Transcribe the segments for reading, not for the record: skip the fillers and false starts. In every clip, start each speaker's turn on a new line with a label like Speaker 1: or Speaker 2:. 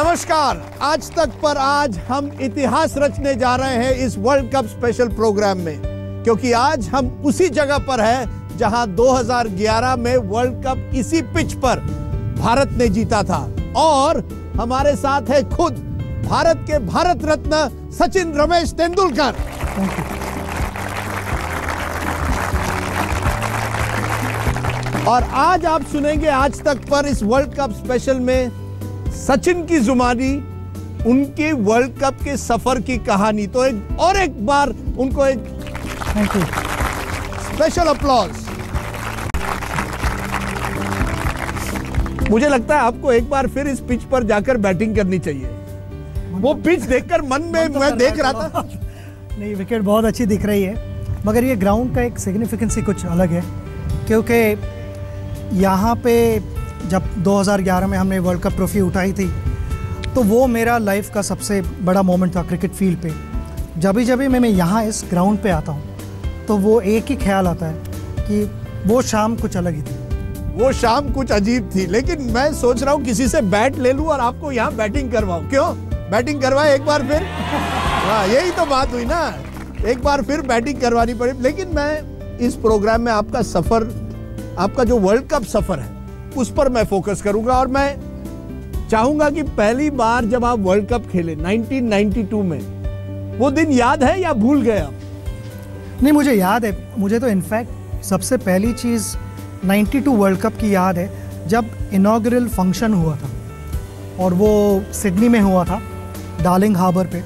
Speaker 1: नमस्कार। आज तक पर आज हम इतिहास रचने जा रहे हैं इस वर्ल्ड कप स्पेशल प्रोग्राम में, क्योंकि आज हम उसी जगह पर हैं जहां 2011 में वर्ल्ड कप इसी पिच पर भारत ने जीता था। और हमारे साथ है खुद भारत के भारत रत्न सचिन रमेश तेंदुलकर। और आज आप सुनेंगे आज तक पर इस वर्ल्ड कप स्पेशल में सचिन की जुबानी उनके वर्ल्ड कप के सफर की कहानी। तो एक बार उनको एक स्पेशल अपलॉज। मुझे लगता है आपको एक बार फिर इस पिच पर जाकर बैटिंग करनी चाहिए। वो पिच देखकर मन में मैं देख रहा था।
Speaker 2: नहीं, विकेट बहुत अच्छी दिख रही है, मगर ये ग्राउंड का एक सिग्निफिकेंस ही कुछ अलग है, क्योंकि यहाँ पे जब 2011 में हमने वर्ल्ड कप ट्रॉफी उठाई थी तो वो मेरा लाइफ का सबसे बड़ा मोमेंट था क्रिकेट फील्ड पे। जब भी मैं यहाँ इस ग्राउंड पे आता हूँ तो वो एक ही ख्याल आता है कि वो शाम कुछ अलग ही थी।
Speaker 1: वो शाम कुछ अजीब थी, लेकिन मैं सोच रहा हूँ किसी से बैट ले लूँ और आपको यहाँ बैटिंग करवाऊँ। क्यों बैटिंग करवाए एक बार फिर? हाँ, यही तो बात हुई ना, एक बार फिर बैटिंग करवानी पड़ी। लेकिन मैं इस प्रोग्राम में आपका सफर, आपका जो वर्ल्ड कप सफर है उस पर मैं फोकस करूंगा। और मैं चाहूंगा कि पहली बार जब आप वर्ल्ड कप खेले 1992 में, वो दिन याद है या भूल गए आप?
Speaker 2: नहीं, मुझे याद है। मुझे तो इनफैक्ट सबसे पहली चीज़ 92 वर्ल्ड कप की याद है, जब इनॉग्रल फंक्शन हुआ था और वो सिडनी में हुआ था, डार्लिंग हार्बर पे।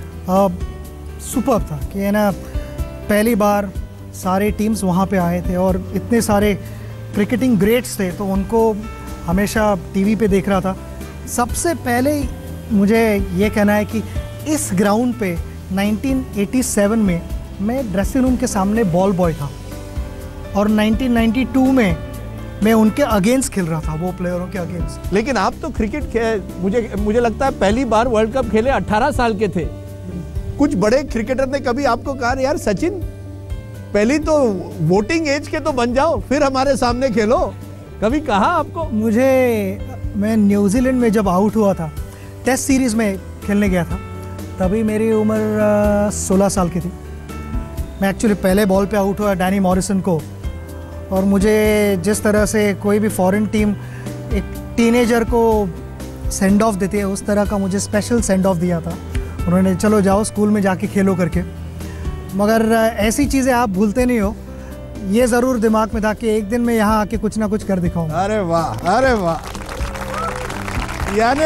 Speaker 2: सुपर्ब था कि है ना, पहली बार सारे टीम्स वहाँ पे आए थे और इतने सारे क्रिकेटिंग ग्रेट्स थे, तो उनको हमेशा टीवी पे देख रहा था। सबसे पहले मुझे ये कहना है कि इस ग्राउंड पे 1987 में मैं ड्रेसिंग रूम के सामने बॉल बॉय था और 1992 में मैं उनके अगेंस्ट खेल रहा था, वो प्लेयरों के अगेंस्ट।
Speaker 1: लेकिन आप तो क्रिकेट मुझे लगता है पहली बार वर्ल्ड कप खेले 18 साल के थे। कुछ बड़े क्रिकेटर ने कभी आपको कहा यार सचिन, पहली तो वोटिंग एज के तो बन जाओ, फिर हमारे सामने खेलो? कभी कहा आपको? मैं न्यूजीलैंड में जब आउट हुआ था, टेस्ट सीरीज में खेलने गया था, तभी मेरी उम्र 16 साल की थी। मैं एक्चुअली पहले बॉल पे आउट हुआ डैनी मॉरिसन को, और मुझे जिस तरह से कोई भी फॉरेन टीम एक टीनेजर को सेंड ऑफ देती है, उस तरह का मुझे स्पेशल सेंड ऑफ दिया था। उन्होंने चलो जाओ स्कूल में जाके खेलो करके। मगर ऐसी चीज़ें आप भूलते नहीं हो, ये ज़रूर दिमाग में था कि एक दिन मैं यहाँ आके कुछ ना कुछ कर दिखाऊँ। अरे वाह, अरे वाह। यानी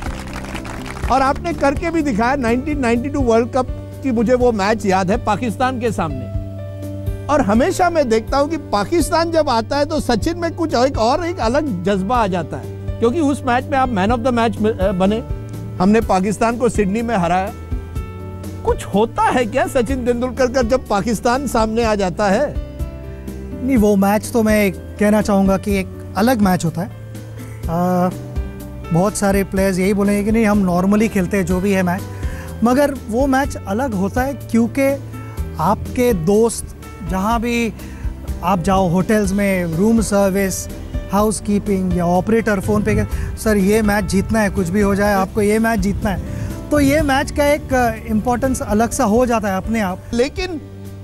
Speaker 1: और आपने करके भी दिखाया। 1992 वर्ल्ड कप की मुझे वो मैच याद है पाकिस्तान के सामने। और हमेशा मैं देखता हूँ कि पाकिस्तान जब आता है तो सचिन में कुछ एक अलग जज्बा आ जाता है, क्योंकि उस मैच में आप मैन ऑफ द मैच बने। हमने पाकिस्तान को सिडनी में हराया। कुछ होता है क्या सचिन तेंदुलकर का जब पाकिस्तान सामने आ जाता है?
Speaker 2: नहीं, वो मैच तो मैं कहना चाहूँगा कि एक अलग मैच होता है। बहुत सारे प्लेयर्स यही बोलेंगे कि नहीं, हम नॉर्मली खेलते हैं जो भी है मैच, मगर वो मैच अलग होता है क्योंकि आपके दोस्त जहाँ भी आप जाओ, होटल्स में रूम सर्विस, हाउस कीपिंग या ऑपरेटर फ़ोन पे, सर ये मैच जीतना है, कुछ भी हो जाए आपको ये मैच जीतना है, तो ये मैच का एक इम्पोर्टेंस अलग सा हो जाता है अपने आप।
Speaker 1: लेकिन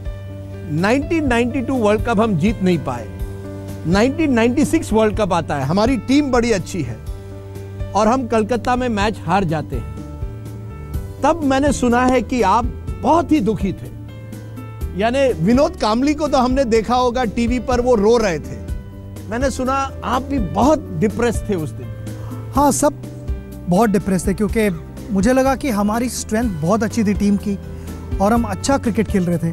Speaker 1: 1992 वर्ल्ड कप हम जीत नहीं पाए। 1996 वर्ल्ड कप आता है, हमारी टीम बड़ी अच्छी है और हम कलकत्ता में मैच हार जाते हैं। तब मैंने सुना है कि आप बहुत ही दुखी थे। यानी विनोद कामली को तो हमने देखा होगा टीवी पर, वो रो रहे थे। मैंने सुना आप भी बहुत डिप्रेस थे उस दिन।
Speaker 2: हाँ, सब बहुत डिप्रेस थे, क्योंकि मुझे लगा कि हमारी स्ट्रेंथ बहुत अच्छी थी टीम की और हम अच्छा क्रिकेट खेल रहे थे।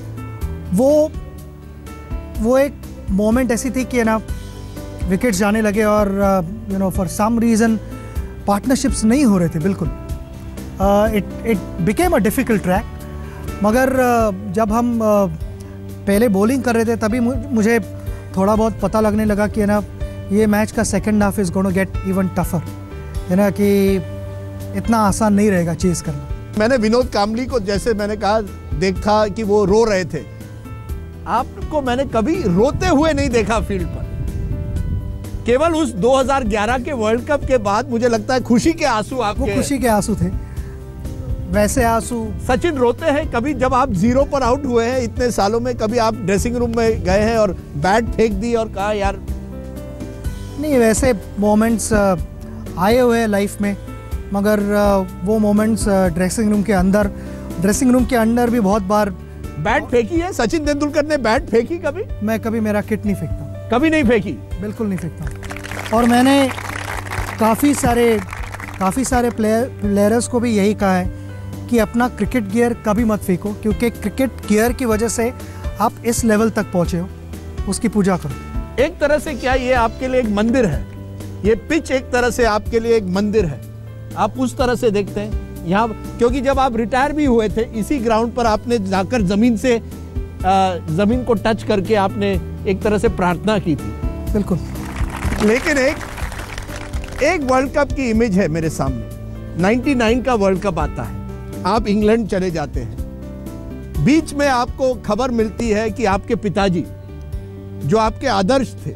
Speaker 2: वो एक मोमेंट ऐसी थी कि ना विकेट्स जाने लगे और फॉर सम रीज़न पार्टनरशिप्स नहीं हो रहे थे बिल्कुल। It became a difficult track. मगर जब हम पहले बॉलिंग कर रहे थे तभी मुझे थोड़ा बहुत पता लगने लगा कि ना ये मैच का second half is gonna get even tougher, है ना, कि इतना आसान नहीं रहेगा चेस करना।
Speaker 1: मैंने विनोद कामली को, जैसे मैंने कहा, देखा कि वो रो रहे थे। आपको मैंने कभी रोते हुए नहीं देखा फील्ड पर। केवल उस 2011 के वर्ल्ड कप के बाद मुझे लगता है खुशी के आंसू आपके,
Speaker 2: वो खुशी के आंसू थे, वैसे आंसू।
Speaker 1: सचिन रोते हैं कभी जब आप 0 पर आउट हुए हैं इतने सालों में? कभी आप ड्रेसिंग रूम में गए हैं और बैट फेंक दी और कहा यार?
Speaker 2: नहीं, वैसे मोमेंट्स आए हुए हैं लाइफ में, मगर वो मोमेंट्स ड्रेसिंग रूम के अंदर भी बहुत बार।
Speaker 1: बैट फेंकी है? सचिन तेंदुलकर ने बैट फेंकी कभी?
Speaker 2: मैं कभी मेरा किट नहीं फेंकता,
Speaker 1: कभी नहीं फेंकी?
Speaker 2: बिल्कुल नहीं फेंकता। और मैंने काफ़ी सारे प्लेयर्स को भी यही कहा है कि अपना क्रिकेट गियर कभी मत फेंको, क्योंकि क्रिकेट गियर की वजह से आप इस लेवल तक पहुंचे हो, उसकी पूजा करो।
Speaker 1: एक तरह से क्या ये आपके लिए एक मंदिर है? ये पिच एक तरह से आपके लिए एक मंदिर है, आप उस तरह से देखते हैं यहाँ? क्योंकि जब आप रिटायर भी हुए थे इसी ग्राउंड पर आपने जाकर जमीन को टच करके आपने एक तरह से प्रार्थना की थी।
Speaker 2: बिल्कुल।
Speaker 1: लेकिन एक वर्ल्ड कप की इमेज है मेरे सामने। 99 का वर्ल्ड कप आता है, आप इंग्लैंड चले जाते हैं, बीच में आपको खबर मिलती है कि आपके पिताजी जो आपके आदर्श थे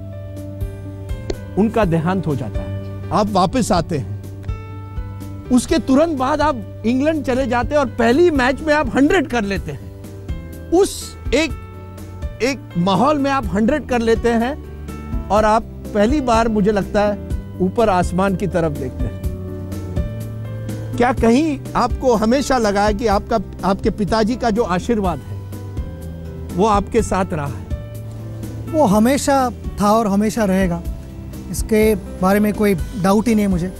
Speaker 1: उनका देहांत हो जाता है। आप वापस आते हैं, उसके तुरंत बाद आप इंग्लैंड चले जाते हैं और पहली मैच में आप 100 कर लेते हैं। उस एक माहौल में आप 100 कर लेते हैं और आप पहली बार मुझे लगता है ऊपर आसमान की तरफ देखते हैं। क्या कहीं आपको हमेशा लगा है कि आपके पिताजी का जो आशीर्वाद है वो आपके साथ रहा है?
Speaker 2: वो हमेशा था और हमेशा रहेगा, इसके बारे में कोई डाउट ही नहीं मुझे।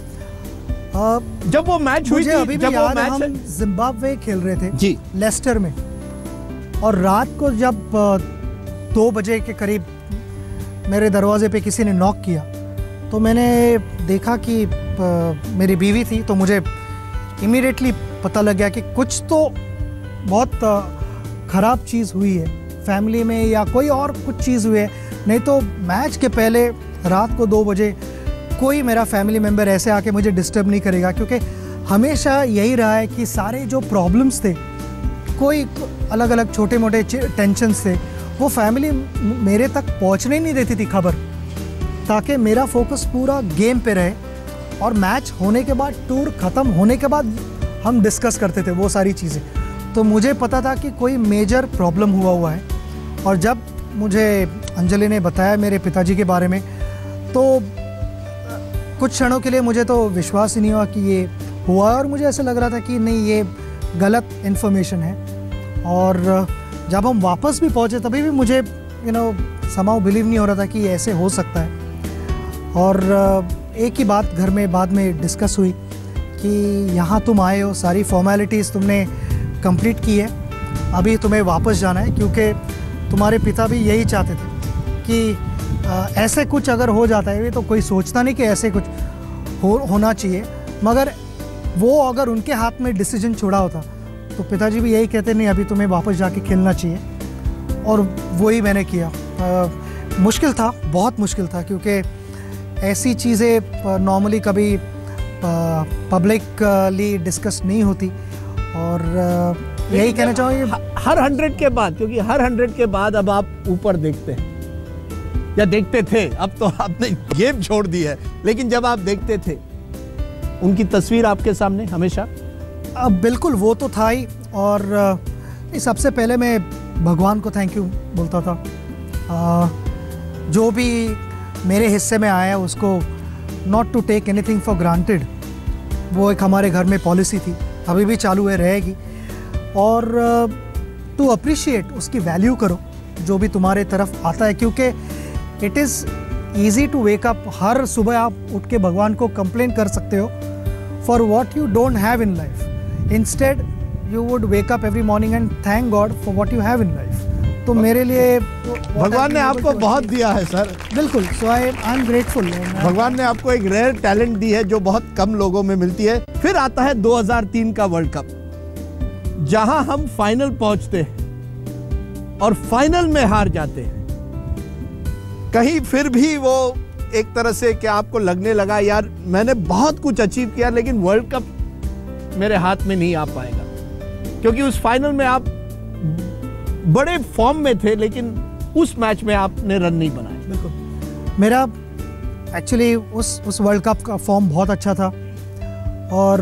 Speaker 1: जब वो मैच हुई थी,
Speaker 2: अभी भी याद है, हम जिम्बाब्वे खेल रहे थे जी, लेस्टर में, और रात को जब 2 बजे के करीब मेरे दरवाजे पे किसी ने नॉक किया तो मैंने देखा कि मेरी बीवी थी, तो मुझे इमीडिएटली पता लग गया कि कुछ तो बहुत ख़राब चीज़ हुई है फैमिली में, या कोई और कुछ चीज़ हुई है। नहीं तो मैच के पहले रात को 2 बजे कोई मेरा फैमिली मेम्बर ऐसे आके मुझे डिस्टर्ब नहीं करेगा, क्योंकि हमेशा यही रहा है कि सारे जो प्रॉब्लम्स थे, कोई अलग अलग छोटे मोटे टेंशन्स थे, वो फैमिली मेरे तक पहुंचने ही नहीं देती थी खबर, ताकि मेरा फोकस पूरा गेम पे रहे। और मैच होने के बाद, टूर ख़त्म होने के बाद हम डिस्कस करते थे वो सारी चीज़ें। तो मुझे पता था कि कोई मेजर प्रॉब्लम हुआ है। और जब मुझे अंजलि ने बताया मेरे पिताजी के बारे में, तो कुछ क्षणों के लिए मुझे तो विश्वास ही नहीं हुआ कि ये हुआ, और मुझे ऐसा लग रहा था कि नहीं, ये गलत इन्फॉर्मेशन है। और जब हम वापस भी पहुँचे तभी भी मुझे समाउ बिलीव नहीं हो रहा था कि ये ऐसे हो सकता है। और एक ही बात घर में बाद में डिस्कस हुई कि यहाँ तुम आए हो, सारी फॉर्मेलिटीज़ तुमने कंप्लीट की है, अभी तुम्हें वापस जाना है, क्योंकि तुम्हारे पिता भी यही चाहते थे कि ऐसे कुछ अगर हो जाता है, ये तो कोई सोचता नहीं कि ऐसे कुछ होना चाहिए, मगर वो अगर उनके हाथ में डिसीजन छोड़ा होता तो पिताजी भी यही कहते, नहीं अभी तुम्हें वापस जाके खेलना चाहिए। और वही मैंने किया। मुश्किल था, बहुत मुश्किल था, क्योंकि ऐसी चीज़ें नॉर्मली कभी पब्लिकली डिस्कस नहीं होती। और यही कहना चाहूँगी
Speaker 1: हर 100 के बाद, क्योंकि हर 100 के बाद अब आप ऊपर देखते हैं, या देखते थे, अब तो आपने गेम छोड़ दी है, लेकिन जब आप देखते थे उनकी तस्वीर आपके सामने हमेशा?
Speaker 2: अब बिल्कुल वो तो था ही। और सबसे पहले मैं भगवान को थैंक यू बोलता था। जो भी मेरे हिस्से में आया उसको not to take anything for granted, वो एक हमारे घर में पॉलिसी थी, अभी भी चालू है, रहेगी। और टू अप्रिशिएट, उसकी वैल्यू करो जो भी तुम्हारे तरफ आता है, क्योंकि it is easy to wake up. हर सुबह आप उठ के भगवान को कंप्लेन कर सकते हो for what you don't have in life. Instead you would wake up every morning and thank God for what you have in life. तो मेरे लिए
Speaker 1: भगवान ने आपको बहुत दिया है सर।
Speaker 2: बिल्कुल, सो आई एम ग्रेटफुल।
Speaker 1: भगवान ने आपको एक रेयर टैलेंट दी है जो बहुत कम लोगों में मिलती है। फिर आता है 2003 का वर्ल्ड कप, जहां हम फाइनल पहुंचते हैं और फाइनल में हार जाते हैं। कहीं फिर भी वो एक तरह से क्या आपको लगने लगा, यार मैंने बहुत कुछ अचीव किया लेकिन वर्ल्ड कप मेरे हाथ में नहीं आ पाएगा? क्योंकि उस फाइनल में आप बड़े फॉर्म में थे, लेकिन उस मैच में आपने रन नहीं बनाए।
Speaker 2: बिल्कुल, मेरा एक्चुअली उस वर्ल्ड कप का फॉर्म बहुत अच्छा था और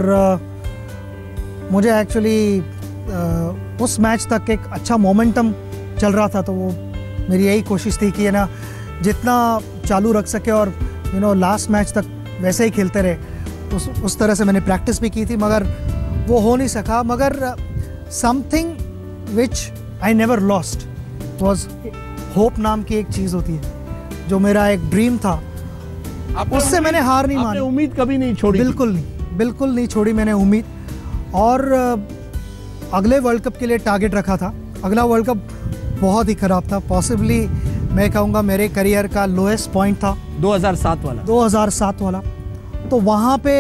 Speaker 2: मुझे एक्चुअली उस मैच तक एक अच्छा मोमेंटम चल रहा था, तो वो मेरी यही कोशिश थी कि है ना जितना चालू रख सके और लास्ट मैच तक वैसे ही खेलते रहे। उस तरह से मैंने प्रैक्टिस भी की थी, मगर वो हो नहीं सका। मगर something which I never lost was hope नाम की एक चीज़ होती है, जो मेरा एक ड्रीम था, उससे मैंने हार नहीं मानी।
Speaker 1: उम्मीद कभी नहीं छोड़ी?
Speaker 2: बिल्कुल नहीं छोड़ी मैंने उम्मीद। और अगले वर्ल्ड कप के लिए टारगेट रखा था। अगला वर्ल्ड कप बहुत ही ख़राब था, पॉसिबली मैं कहूँगा मेरे करियर का लोएस्ट पॉइंट था। 2007 वाला। तो वहाँ पे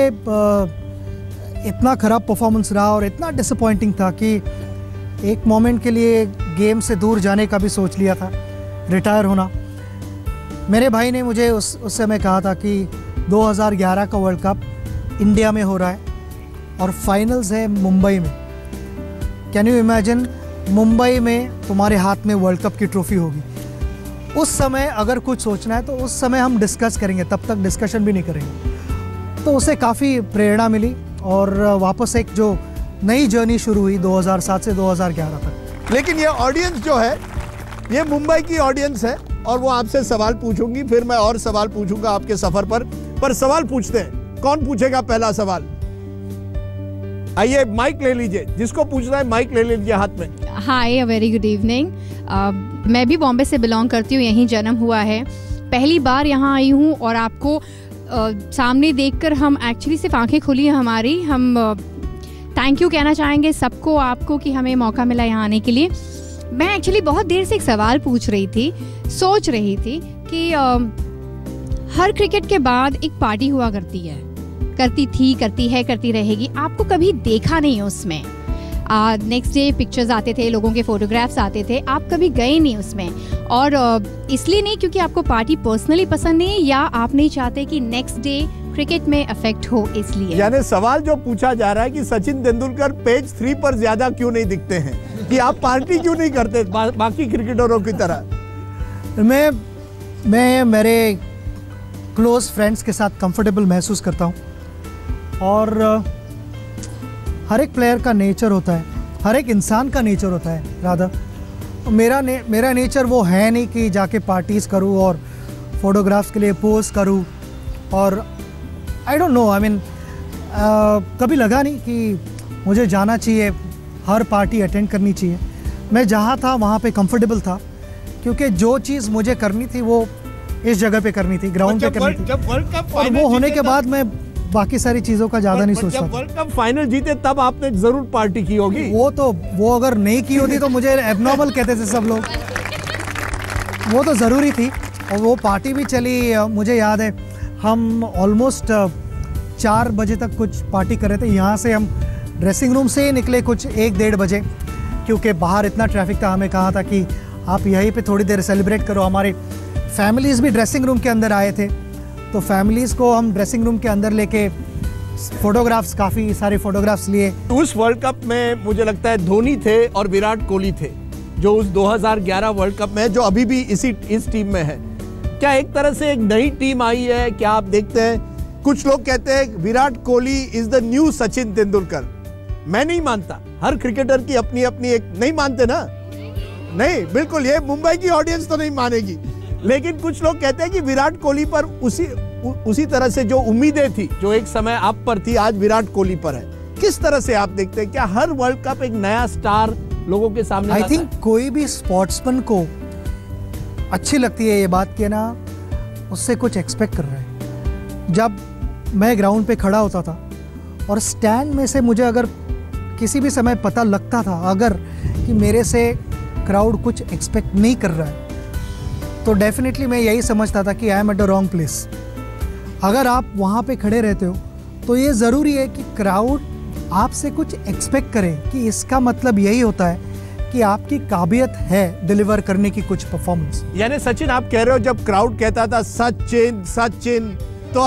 Speaker 2: इतना ख़राब परफॉर्मेंस रहा और इतना डिसअपॉइंटिंग था कि एक मोमेंट के लिए गेम से दूर जाने का भी सोच लिया था, रिटायर होना। मेरे भाई ने मुझे उस समय कहा था कि 2011 का वर्ल्ड कप इंडिया में हो रहा है और फाइनल्स है मुंबई में। कैन यू इमेजिन, मुंबई में तुम्हारे हाथ में वर्ल्ड कप की ट्रॉफी होगी। उस समय अगर कुछ सोचना है तो उस समय हम डिस्कस करेंगे, तब तक डिस्कशन भी नहीं करेंगे। तो उसे काफ़ी प्रेरणा मिली और वापस एक जो नई जर्नी शुरू हुई 2007 से 2011 तक।
Speaker 1: लेकिन ये ऑडियंस जो है, ये मुंबई की ऑडियंस है और वो आपसे सवाल पूछूंगी, फिर मैं और सवाल पूछूंगा आपके सफर पर सवाल पूछते हैं। कौन पूछेगा पहला सवाल? आइए माइक ले लीजिए, जिसको पूछना है माइक ले लीजिए हाथ में।
Speaker 3: Hi, very good evening. मैं भी बॉम्बे से बिलोंग करती हूँ, यहीं जन्म हुआ है। पहली बार यहाँ आई हूँ और आपको सामने देखकर हम एक्चुअली सिर्फ आंखें खुली हैं हमारी। हम थैंक यू कहना चाहेंगे सबको, आपको, कि हमें मौका मिला यहाँ आने के लिए। मैं एक्चुअली बहुत देर से एक सवाल पूछ रही थी, सोच रही थी कि हर क्रिकेट के बाद एक पार्टी हुआ करती है, करती है, करती रहेगी। आपको कभी देखा नहीं उसमें। नेक्स्ट डे पिक्चर्स आते थे, लोगों के फोटोग्राफ्स आते थे, आप कभी गए नहीं उसमें। और इसलिए नहीं क्योंकि आपको पार्टी पर्सनली पसंद नहीं, या आप नहीं चाहते कि नेक्स्ट डे क्रिकेट में अफेक्ट हो, इसलिए।
Speaker 1: यानी सवाल जो पूछा जा रहा है कि सचिन तेंदुलकर पेज 3 पर ज्यादा क्यों नहीं दिखते हैं, कि आप पार्टी क्यों नहीं करते बाकी क्रिकेटरों की तरह?
Speaker 2: मैं मेरे क्लोज फ्रेंड्स के साथ कंफर्टेबल महसूस करता हूँ। और हर एक प्लेयर का नेचर होता है, हर एक इंसान का नेचर होता है राधा। मेरा नेचर वो है नहीं कि जाके पार्टीज़ करूँ और फोटोग्राफ्स के लिए पोस्ट करूँ। और I don't know, I mean कभी लगा नहीं कि मुझे जाना चाहिए, हर पार्टी अटेंड करनी चाहिए। मैं जहाँ था वहाँ पे कंफर्टेबल था, क्योंकि जो चीज़ मुझे करनी थी वो इस जगह पे करनी थी, ग्राउंड पे करनी थी।
Speaker 1: जब वर्ल्ड कप
Speaker 2: और वो होने के बाद मैं बाकी सारी चीज़ों का ज़्यादा नहीं सोचता।
Speaker 1: जब वर्ल्ड कप फाइनल जीते तब आपने जरूर पार्टी की होगी।
Speaker 2: वो अगर नहीं की होती तो मुझे एबनॉर्मल कहते थे सब लोग। वो तो ज़रूरी थी और वो पार्टी भी चली। मुझे याद है हम ऑलमोस्ट 4 बजे तक कुछ पार्टी कर रहे थे। यहाँ से हम ड्रेसिंग रूम से ही निकले कुछ 1-1:30 बजे, क्योंकि बाहर इतना ट्रैफिक था। हमें कहा था कि आप यहीं पे थोड़ी देर सेलिब्रेट करो। हमारे फैमिलीज़ भी ड्रेसिंग रूम के अंदर आए थे, तो फैमिलीज़ को हम ड्रेसिंग रूम के अंदर लेके फोटोग्राफ्स, काफ़ी सारे फोटोग्राफ्स लिए।
Speaker 1: उस वर्ल्ड कप में मुझे लगता है धोनी थे और विराट कोहली थे, जो उस 2011 वर्ल्ड कप में, जो अभी भी इस टीम में है। क्या एक तरह से एक नई टीम आई है? क्या आप देखते हैं, कुछ लोग कहते हैं Virat Kohli is the new Sachin Tendulkar. मैं नहीं मानता, हर क्रिकेटर की अपनी अपनी एक, नहीं मानते ना? नहीं, बिल्कुल, ये मुंबई की ऑडियंस तो नहीं मानेगी, लेकिन कुछ लोग कहते हैं कि विराट कोहली पर उसी तरह से जो उम्मीदें थी, जो एक समय आप पर थी, आज विराट कोहली पर है। किस तरह से आप देखते हैं? क्या हर वर्ल्ड कप एक नया स्टार लोगों के सामने?
Speaker 2: आई थिंक कोई भी स्पोर्ट्समैन को अच्छी लगती है ये बात कि ना उससे कुछ एक्सपेक्ट कर रहे हैं। जब मैं ग्राउंड पे खड़ा होता था और स्टैंड में से मुझे अगर किसी भी समय पता लगता था अगर कि मेरे से क्राउड कुछ एक्सपेक्ट नहीं कर रहा है, तो डेफिनेटली मैं यही समझता था कि I am at the wrong place. अगर आप वहाँ पे खड़े रहते हो तो ये ज़रूरी है कि क्राउड आपसे कुछ एक्सपेक्ट करे, कि इसका मतलब यही होता है कि आपकी काबिलियत है डिलीवर करने की कुछ परफॉर्मेंस।
Speaker 1: यानी सचिन, आप कह रहे हो जब क्राउड कहता था सचिन सचिन, तो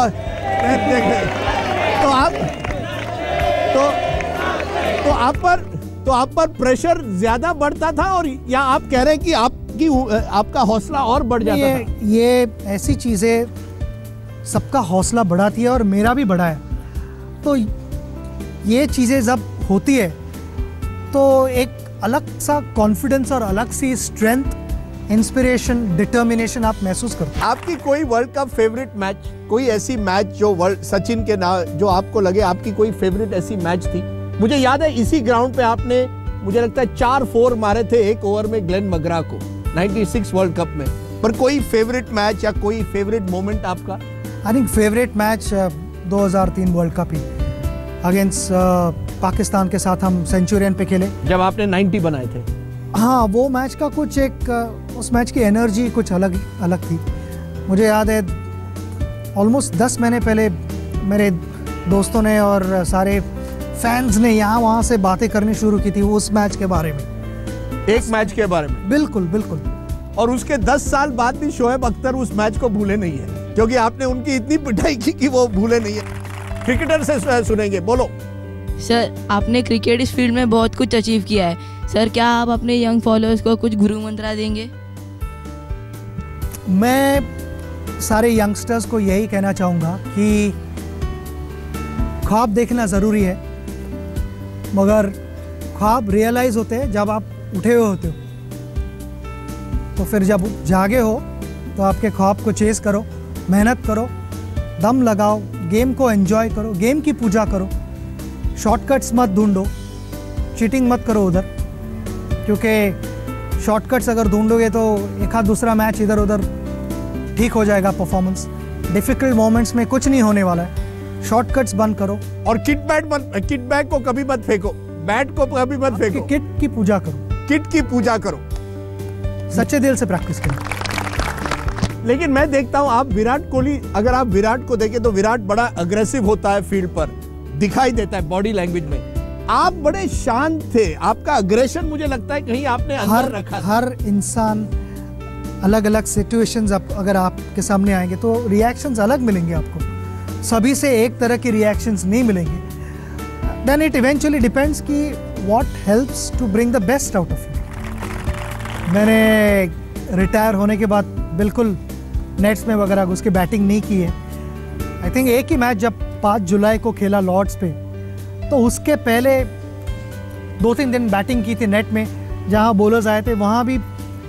Speaker 1: आप पर प्रेशर ज्यादा बढ़ता था, और या आप कह रहे हैं कि आपका हौसला और बढ़ जाता था?
Speaker 2: ये ऐसी चीज़ें सबका हौसला बढ़ाती है और मेरा भी बढ़ा है। तो ये चीज़ें जब होती है तो एक अलग सा कॉन्फिडेंस और अलग सी स्ट्रेंथ, इंस्पिरेशन, डिटर्मिनेशन आप महसूस करते हैं।
Speaker 1: आपकी कोई वर्ल्ड कप फेवरेट मैच, कोई ऐसी मैच जो सचिन के नाम जो आपको लगे आपकी कोई फेवरेट ऐसी मैच थी? मुझे याद है इसी ग्राउंड पे आपने, मुझे लगता है 4-4 मारे थे एक ओवर में ग्लेन मगरा को 96 वर्ल्ड कप में। पर कोई फेवरेट मैच या कोई फेवरेट मोमेंट आपका?
Speaker 2: I think favourite match 2003 world cup ही अगेंस्ट पाकिस्तान के साथ हम सेंचुरियन पे खेले,
Speaker 1: जब आपने 90 बनाए थे।
Speaker 2: हाँ, वो मैच का कुछ एक उस मैच की एनर्जी कुछ अलग थी। मुझे याद है ऑलमोस्ट 10 महीने पहले मेरे दोस्तों ने और सारे फैंस ने यहाँ वहाँ से बातें करनी शुरू की थी उस मैच के बारे में,
Speaker 1: एक मैच के बारे में।
Speaker 2: बिल्कुल बिल्कुल।
Speaker 1: और उसके 10 साल बाद भी शोएब अख्तर उस मैच को भूले नहीं है, क्योंकि आपने उनकी इतनी पिटाई की कि वो भूले नहीं है। क्रिकेटर से सुनेंगे, बोलो।
Speaker 4: सर, आपने क्रिकेट इस फील्ड में बहुत कुछ अचीव किया है सर, क्या आप अपने यंग फॉलोअर्स को कुछ गुरु मंत्र देंगे?
Speaker 2: मैं सारे यंगस्टर्स को यही कहना चाहूँगा कि ख्वाब देखना ज़रूरी है, मगर ख्वाब रियलाइज़ होते हैं जब आप उठे हुए होते हो। तो फिर जब जागे हो तो आपके ख्वाब को चेस करो, मेहनत करो, दम लगाओ, गेम को एंजॉय करो, गेम की पूजा करो, शॉर्टकट्स मत ढूंढो, चीटिंग मत करो उधर, क्योंकि शॉर्टकट्स अगर ढूंढोगे तो एक आध दूसरा मैच इधर उधर ठीक हो जाएगा परफॉर्मेंस। डिफिकल्ट मोमेंट्स में कुछ नहीं होने वाला है, शॉर्टकट्स बंद करो।
Speaker 1: और किट बैग को कभी मत फेंको, बैट को कभी मत फेंको,
Speaker 2: किट की पूजा करो,
Speaker 1: किट की पूजा करो,
Speaker 2: सच्चे दिल से प्रैक्टिस करो।
Speaker 1: लेकिन मैं देखता हूं आप विराट कोहली, अगर आप विराट को देखें तो विराट बड़ा अग्रेसिव होता है फील्ड पर, दिखाई देता है बॉडी लैंग्वेज में। आप बड़े शांत थे, आपका अग्रेशन मुझे लगता है कहीं आपने अंदर रखा था।
Speaker 2: हर इंसान अलग अलग सिचुएशंस अगर आपके सामने आएंगे तो रिएक्शंस अलग मिलेंगे आपको, सभी से एक तरह के रिएक्शंस नहीं मिलेंगे। देन इट इवेंचुअली डिपेंड्स कि what helps to bring the best out of you. मैंने रिटायर होने के बाद बिल्कुल नेट्स में वगैरह घुस के बैटिंग नहीं की है। आई थिंक एक ही मैच जब 5 जुलाई को खेला लॉर्ड्स पे, तो उसके पहले 2-3 दिन बैटिंग की थी नेट में, जहां बॉलर्स आए थे। वहां भी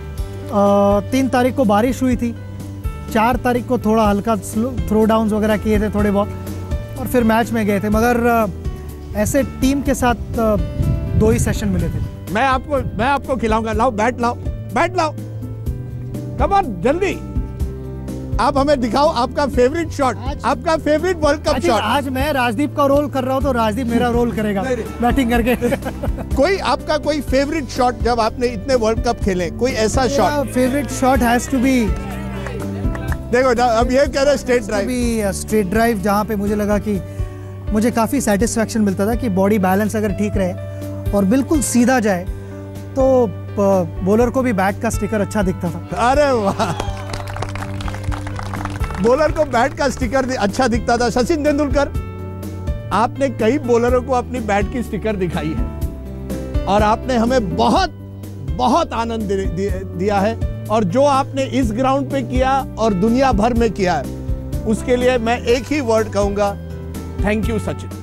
Speaker 2: 3 तारीख को बारिश हुई थी, 4 तारीख को थोड़ा हल्का थ्रो डाउन्स वगैरह किए थे थोड़े बहुत, और फिर मैच में गए थे। मगर ऐसे टीम के साथ 2 ही सेशन मिले थे।
Speaker 1: मैं आपको खिलाऊंगा, लाओ बैट, लाओ बैट, लाओ, कम ऑन जल्दी। आप हमें दिखाओ आपका फेवरेट शॉट, आपका फेवरेट वर्ल्ड कप शॉट।
Speaker 2: आज मैं राजदीप का रोल कर रहा हूँ तो राजदीप मेरा रोल करेगा बैटिंग करके।
Speaker 1: कोई आपका कोई फेवरेट शॉट जब आपने इतने वर्ल्ड कप खेले, कोई ऐसा shot?
Speaker 2: Favourite shot has to be,
Speaker 1: देखो अब ये कह रहे स्ट्रेट ड्राइव,
Speaker 2: स्ट्रेट ड्राइव, जहाँ पे मुझे लगा कि मुझे काफ़ी सेटिस्फैक्शन मिलता था कि बॉडी बैलेंस अगर ठीक रहे और बिल्कुल सीधा जाए तो बॉलर को भी बैट का स्टिकर अच्छा दिखता था।
Speaker 1: अरे वाह, बॉलर को बैट का स्टिकर अच्छा दिखता था। सचिन तेंदुलकर, आपने कई बॉलरों को अपनी बैट की स्टिकर दिखाई है और आपने हमें बहुत बहुत आनंद दिया है। और जो आपने इस ग्राउंड पे किया और दुनिया भर में किया है, उसके लिए मैं एक ही वर्ड कहूंगा, थैंक यू सचिन।